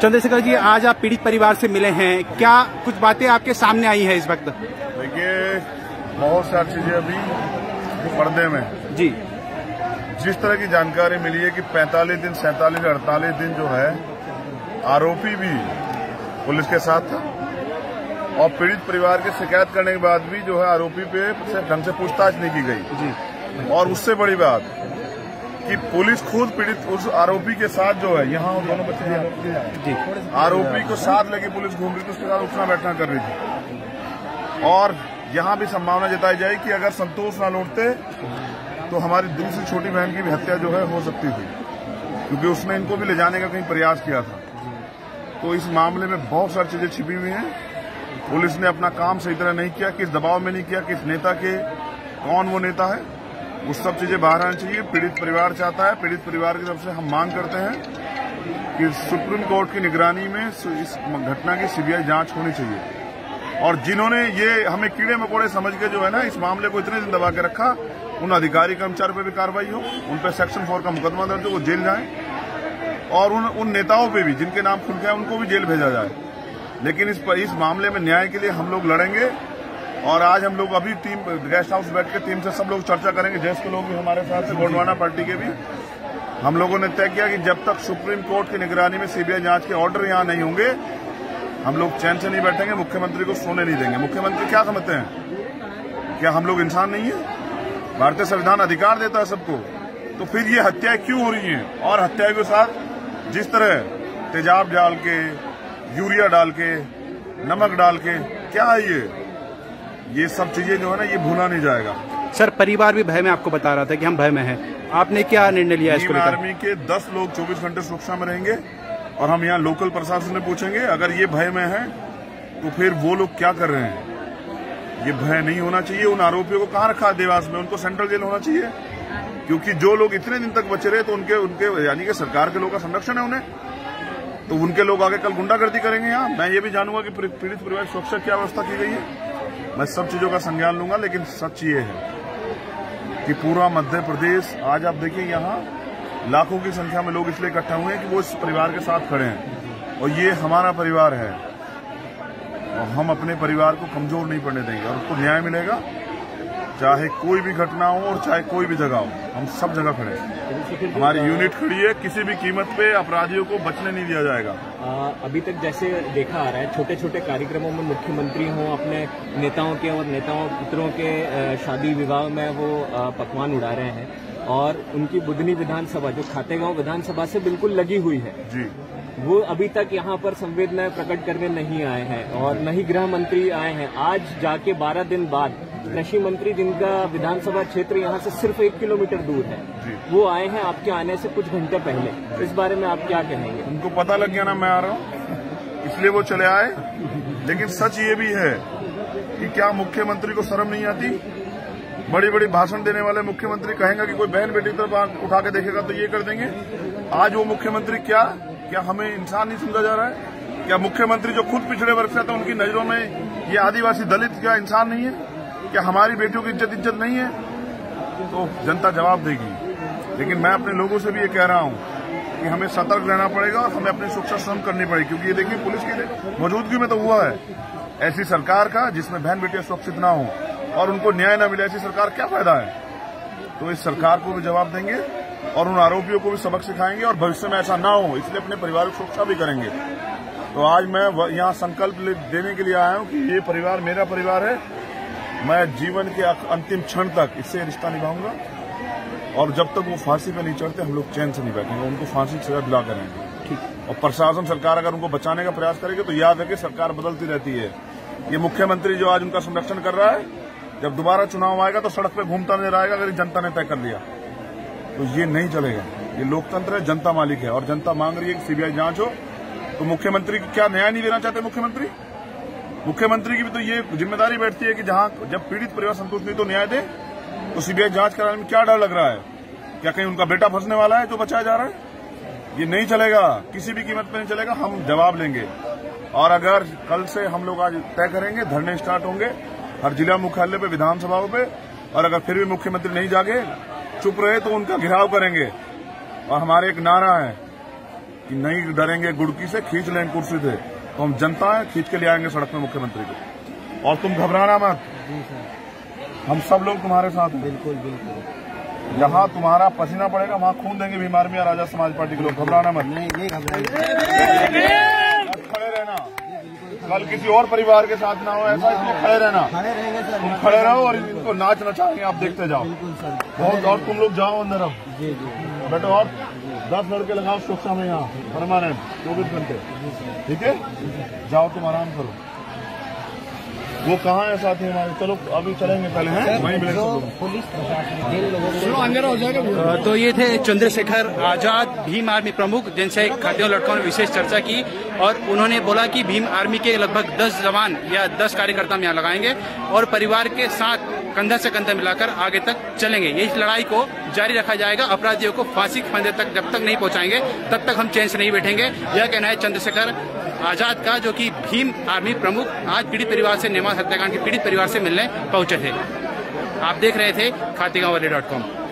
चंद्रशेखर जी, आज आप पीड़ित परिवार से मिले हैं, क्या कुछ बातें आपके सामने आई हैं इस वक्त? देखिए, बहुत सारी चीजें अभी पर्दे में जी। जिस तरह की जानकारी मिली है कि 45 दिन 47 48 दिन जो है आरोपी भी पुलिस के साथ था और पीड़ित परिवार की शिकायत करने के बाद भी जो है आरोपी पे ढंग से पूछताछ नहीं की गई जी। और उससे बड़ी बात कि पुलिस खुद पीड़ित उस आरोपी के साथ जो है यहाँ दोनों बच्चे जी आरोपी को साथ लेके पुलिस घूम रही थी, उसके साथ उठना बैठना कर रही थी और यहाँ भी संभावना जताई जाए कि अगर संतोष न लौटते तो हमारी दूसरी छोटी बहन की भी हत्या जो है हो सकती थी, क्योंकि उसने इनको भी ले जाने का कहीं प्रयास किया था। तो इस मामले में बहुत सारी चीजें छिपी हुई हैं। पुलिस ने अपना काम सही तरह नहीं किया, किस दबाव में नहीं किया, किस नेता के कौन वो नेता है, वो सब चीजें बाहर आनी चाहिए। पीड़ित परिवार चाहता है, पीड़ित परिवार की तरफ से हम मांग करते हैं कि सुप्रीम कोर्ट की निगरानी में इस घटना की सीबीआई जांच होनी चाहिए और जिन्होंने ये हमें कीड़े मकोड़े समझ के जो है ना इस मामले को इतने दिन दबा के रखा, उन अधिकारी कर्मचारी पर भी कार्रवाई हो, उन पर सेक्शन 4 का मुकदमा दर्ज हो, वो जेल जाएं और उन नेताओं पे भी जिनके नाम खुल गए उनको भी जेल भेजा जाए। लेकिन इस मामले में न्याय के लिए हम लोग लड़ेंगे और आज हम लोग अभी टीम गेस्ट हाउस बैठ के टीम से सब लोग चर्चा करेंगे। जैस के लोग भी हमारे साथ से, गोंडवाना पार्टी के भी, हम लोगों ने तय किया कि जब तक सुप्रीम कोर्ट की निगरानी में सीबीआई जांच के ऑर्डर यहां नहीं होंगे हम लोग चैन से नहीं बैठेंगे, मुख्यमंत्री को सोने नहीं देंगे। मुख्यमंत्री क्या समझते हैं, क्या हम लोग इंसान नहीं है? भारतीय संविधान अधिकार देता है सबको, तो फिर ये हत्याएं क्यों हो रही हैं? और हत्याएं के साथ जिस तरह तेजाब डाल के, यूरिया डाल के, नमक डाल के, क्या है ये सब चीजें जो है ना ये भूला नहीं जाएगा। सर, परिवार भी भय में आपको बता रहा था कि हम भय में हैं, आपने क्या निर्णय लिया इसको लेकर? आर्मी के 10 लोग 24 घंटे सुरक्षा में रहेंगे और हम यहाँ लोकल प्रशासन से पूछेंगे अगर ये भय में है तो फिर वो लोग क्या कर रहे हैं। ये भय नहीं होना चाहिए। उन आरोपियों को कहाँ रखा देवास में? उनको सेंट्रल जेल होना चाहिए, क्योंकि जो लोग इतने दिन तक बचे रहे तो उनके यानी कि सरकार के लोगों का संरक्षण है उन्हें, तो उनके लोग आगे कल गुंडागर्दी करेंगे। यहाँ मैं ये भी जानूंगा कि पीड़ित परिवार की सुरक्षा क्या व्यवस्था की गई है। मैं सब चीजों का संज्ञान लूंगा, लेकिन सच ये है कि पूरा मध्य प्रदेश आज आप देखिए यहाँ लाखों की संख्या में लोग इसलिए इकट्ठा हुए हैं कि वो इस परिवार के साथ खड़े हैं और ये हमारा परिवार है और हम अपने परिवार को कमजोर नहीं पड़ने देंगे और उसको न्याय मिलेगा, चाहे कोई भी घटना हो और चाहे कोई भी जगह हो। हम सब जगह खड़े हैं, हमारी यूनिट खड़ी है, किसी भी कीमत पे अपराधियों को बचने नहीं दिया जाएगा। अभी तक जैसे देखा आ रहा है छोटे छोटे कार्यक्रमों में मुख्यमंत्री हों अपने नेताओं के और नेताओं पुत्रों के शादी विवाह में वो पकवान उड़ा रहे हैं और उनकी बुधनी विधानसभा जो खातेगांव विधानसभा से बिल्कुल लगी हुई है जी, वो अभी तक यहाँ पर संवेदनाएं प्रकट करने नहीं आए हैं और न ही गृह मंत्री आए हैं। आज जाके 12 दिन बाद कृषि मंत्री, जिनका विधानसभा क्षेत्र यहाँ से सिर्फ 1 किलोमीटर दूर है, वो आए हैं आपके आने से कुछ घंटे पहले। इस बारे में आप क्या कहेंगे? उनको पता लग गया ना मैं आ रहा हूँ, इसलिए वो चले आए। लेकिन सच ये भी है कि क्या मुख्यमंत्री को शर्म नहीं आती? बड़ी बड़ी भाषण देने वाले मुख्यमंत्री कहेंगे कि कोई बहन बेटी तरफ उठा के देखेगा तो ये कर देंगे। आज वो मुख्यमंत्री क्या हमें इंसान नहीं समझा जा रहा है? क्या मुख्यमंत्री जो खुद पिछड़े वर्ग से था उनकी नजरों में ये आदिवासी दलित क्या इंसान नहीं है? क्या हमारी बेटियों की इज्जत नहीं है? तो जनता जवाब देगी। लेकिन मैं अपने लोगों से भी ये कह रहा हूं कि हमें सतर्क रहना पड़ेगा और हमें अपनी सुरक्षा स्वयं करनी पड़ेगी, क्योंकि ये देखिए पुलिस की मौजूदगी में तो हुआ है ऐसी सरकार का जिसमें बहन बेटियां सुरक्षित ना हो और उनको न्याय न मिले, ऐसी सरकार क्या फायदा है? तो इस सरकार को भी जवाब देंगे और उन आरोपियों को भी सबक सिखाएंगे और भविष्य में ऐसा ना हो इसलिए अपने परिवार की सुरक्षा भी करेंगे। तो आज मैं यहाँ संकल्प देने के लिए आया हूँ कि ये परिवार मेरा परिवार है, मैं जीवन के अंतिम क्षण तक इससे रिश्ता निभाऊंगा और जब तक वो फांसी पे नहीं चढ़ते हम लोग चैन से नहीं बैठेंगे, उनको फांसी की सजा दिला करेंगे। ठीक। और प्रशासन सरकार अगर उनको बचाने का प्रयास करेगी तो याद रखें सरकार बदलती रहती है। ये मुख्यमंत्री जो आज उनका संरक्षण कर रहा है, जब दोबारा चुनाव आएगा तो सड़क पे घूमता नजर आएगा अगर जनता ने तय कर लिया तो ये नहीं चलेगा। ये लोकतंत्र है, जनता मालिक है और जनता मांग रही है कि सीबीआई जांच हो। तो मुख्यमंत्री की क्या न्याय नहीं देना चाहते? मुख्यमंत्री की भी तो ये जिम्मेदारी बैठती है कि जब पीड़ित परिवार संतुष्ट नहीं तो न्याय दे। तो सीबीआई जांच कराने में क्या डर लग रहा है? क्या कहीं उनका बेटा फंसने वाला है जो बचाया जा रहा है? ये नहीं चलेगा, किसी भी कीमत पर नहीं चलेगा। हम जवाब लेंगे और अगर कल से हम लोग आज तय करेंगे, धरने स्टार्ट होंगे हर जिला मुख्यालय पे, विधानसभाओं पे, और अगर फिर भी मुख्यमंत्री नहीं जागे, चुप रहे तो उनका घेराव करेंगे। और हमारे एक नारा है कि नहीं डरेंगे गुड़की से, खींच लें कुर्सी से, तो हम जनता है खींच के ले आएंगे सड़क में मुख्यमंत्री को। और तुम घबराना मत, हम सब लोग तुम्हारे साथ हैं। बिल्कुल बिल्कुल। जहाँ तुम्हारा पसीना पड़ेगा वहाँ खून देंगे भीम आर्मी और राजा समाज पार्टी के लोग। घबराना मत, नहीं घबराइए, खड़े रहना। कल किसी और परिवार के साथ ना हो ऐसा, इसलिए खड़े रहना। खड़े रहेंगे सर, तुम खड़े रहो और इनको नाच नचाएंगे, आप देखते जाओ। बिल्कुल सर। बहुत। और तुम लोग जाओ अंदर अब, जी जी बेटो। और 10 लड़के लगाओ सुरक्षा में यहाँ परमानेंट 24 घंटे, ठीक है? जाओ तुम आराम करो। वो कहाँ है साथी हमारे? चलो अभी चलेंगे, पहले हैं वहीं मिलेंगे सब लोग। पुलिस प्रशासन जिन लोगों को अंधेरा हो जाएगा। तो ये थे चंद्रशेखर आजाद, भीम आर्मी प्रमुख, जिनसे खातियों लड़कों ने विशेष चर्चा की और उन्होंने बोला कि भीम आर्मी के लगभग 10 जवान या 10 कार्यकर्ता हम यहाँ लगाएंगे और परिवार के साथ कंधा से कंधा मिलाकर आगे तक चलेंगे। इस लड़ाई को जारी रखा जाएगा। अपराधियों को फांसी के फंदे तक जब तक नहीं पहुंचाएंगे तब तक हम चैन से नहीं बैठेंगे। यह कहना है चंद्रशेखर आजाद का, जो कि भीम आर्मी प्रमुख आज पीड़ित परिवार से, नेमाज हत्याकांड के पीड़ित परिवार से मिलने पहुंचे थे। आप देख रहे थे खातीगांव वाले .com।